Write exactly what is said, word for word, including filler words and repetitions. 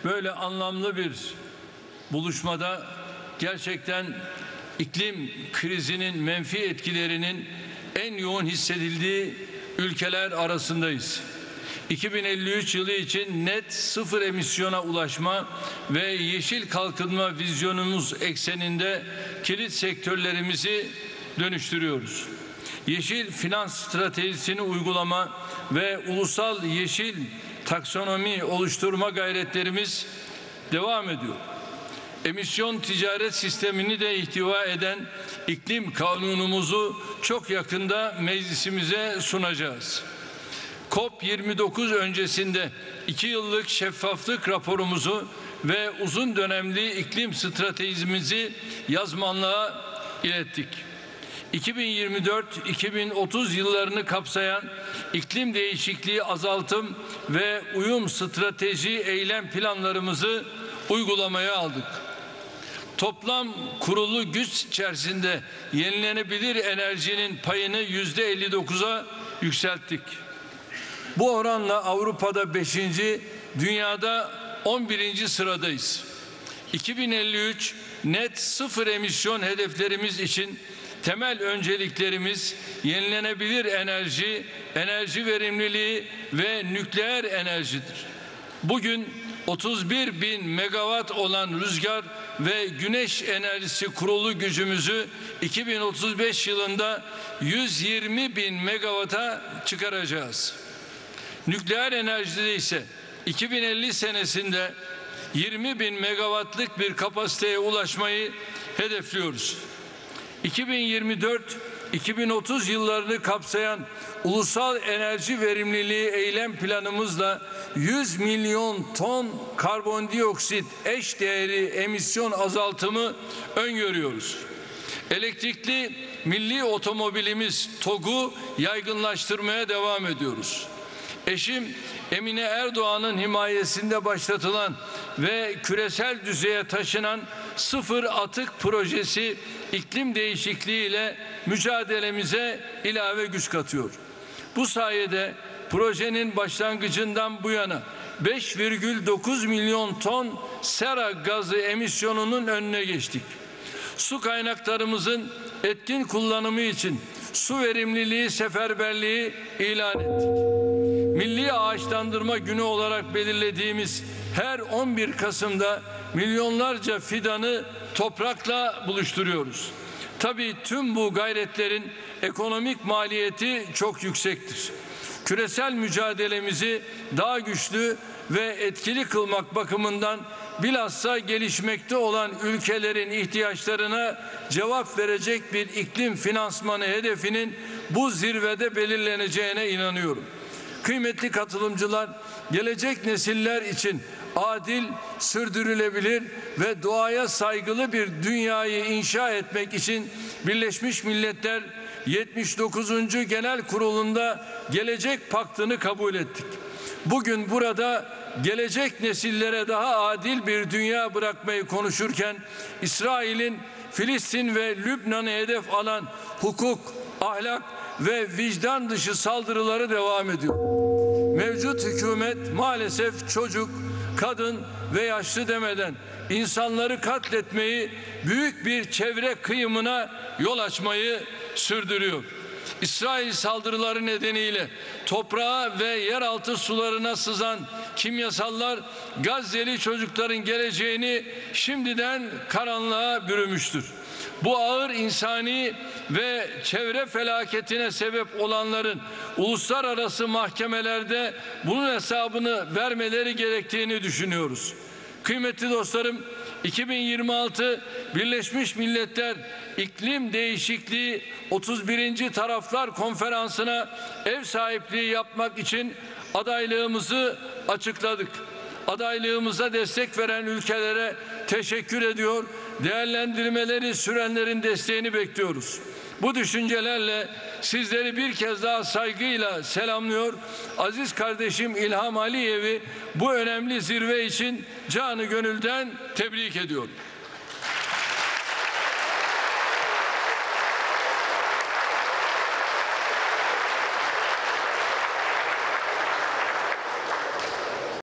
böyle anlamlı bir buluşmada gerçekten iklim krizinin menfi etkilerinin en yoğun hissedildiği ülkeler arasındayız. iki bin elli üç yılı için net sıfır emisyona ulaşma ve yeşil kalkınma vizyonumuz ekseninde kilit sektörlerimizi dönüştürüyoruz. Yeşil finans stratejisini uygulama ve ulusal yeşil taksonomi oluşturma gayretlerimiz devam ediyor. Emisyon ticaret sistemini de ihtiva eden iklim kanunumuzu çok yakında meclisimize sunacağız. COP yirmi dokuz öncesinde iki yıllık şeffaflık raporumuzu ve uzun dönemli iklim stratejimizi yazmanlığa ilettik. iki bin yirmi dört iki bin otuz yıllarını kapsayan iklim değişikliği azaltım ve uyum strateji eylem planlarımızı uygulamaya aldık. Toplam kurulu güç içerisinde yenilenebilir enerjinin payını yüzde elli dokuza yükselttik. Bu oranla Avrupa'da beşinci, dünyada on birinci sıradayız. iki bin elli üç net sıfır emisyon hedeflerimiz için temel önceliklerimiz yenilenebilir enerji, enerji verimliliği ve nükleer enerjidir. Bugün otuz bir bin megawatt olan rüzgar ve güneş enerjisi kurulu gücümüzü iki bin otuz beş yılında yüz yirmi bin megawatt'a çıkaracağız. Nükleer enerjide ise iki bin elli senesinde yirmi bin megawattlık bir kapasiteye ulaşmayı hedefliyoruz. iki bin yirmi dört iki bin otuz yıllarını kapsayan ulusal enerji verimliliği eylem planımızla yüz milyon ton karbondioksit eş değeri emisyon azaltımı öngörüyoruz. Elektrikli milli otomobilimiz TOG'u yaygınlaştırmaya devam ediyoruz. Eşim Emine Erdoğan'ın himayesinde başlatılan ve küresel düzeye taşınan sıfır atık projesi iklim değişikliği ile mücadelemize ilave güç katıyor. Bu sayede projenin başlangıcından bu yana beş virgül dokuz milyon ton sera gazı emisyonunun önüne geçtik. Su kaynaklarımızın etkin kullanımı için su verimliliği seferberliği ilan ettik. Milli Ağaçlandırma Günü olarak belirlediğimiz her on bir Kasım'da milyonlarca fidanı toprakla buluşturuyoruz. Tabii tüm bu gayretlerin ekonomik maliyeti çok yüksektir. Küresel mücadelemizi daha güçlü ve etkili kılmak bakımından bilhassa gelişmekte olan ülkelerin ihtiyaçlarına cevap verecek bir iklim finansmanı hedefinin bu zirvede belirleneceğine inanıyorum. Kıymetli katılımcılar, gelecek nesiller için adil, sürdürülebilir ve doğaya saygılı bir dünyayı inşa etmek için Birleşmiş Milletler yetmiş dokuzuncu Genel Kurulu'nda Gelecek Paktı'nı kabul ettik. Bugün burada gelecek nesillere daha adil bir dünya bırakmayı konuşurken İsrail'in Filistin ve Lübnan'ı hedef alan hukuk, ahlak ve vicdan dışı saldırıları devam ediyor. Mevcut hükümet maalesef çocuk, kadın ve yaşlı demeden insanları katletmeyi, büyük bir çevre kıyımına yol açmayı sürdürüyor. İsrail saldırıları nedeniyle toprağa ve yeraltı sularına sızan kimyasallar Gazze'li çocukların geleceğini şimdiden karanlığa bürümüştür. Bu ağır insani ve çevre felaketine sebep olanların uluslararası mahkemelerde bunun hesabını vermeleri gerektiğini düşünüyoruz. Kıymetli dostlarım, iki bin yirmi altı Birleşmiş Milletler İklim Değişikliği otuz birinci Taraflar Konferansı'na ev sahipliği yapmak için adaylığımızı açıkladık. Adaylığımıza destek veren ülkelere teşekkür ediyor, değerlendirmeleri sürenlerin desteğini bekliyoruz. Bu düşüncelerle sizleri bir kez daha saygıyla selamlıyor. Aziz kardeşim İlham Aliyev'i bu önemli zirve için canı gönülden tebrik ediyorum.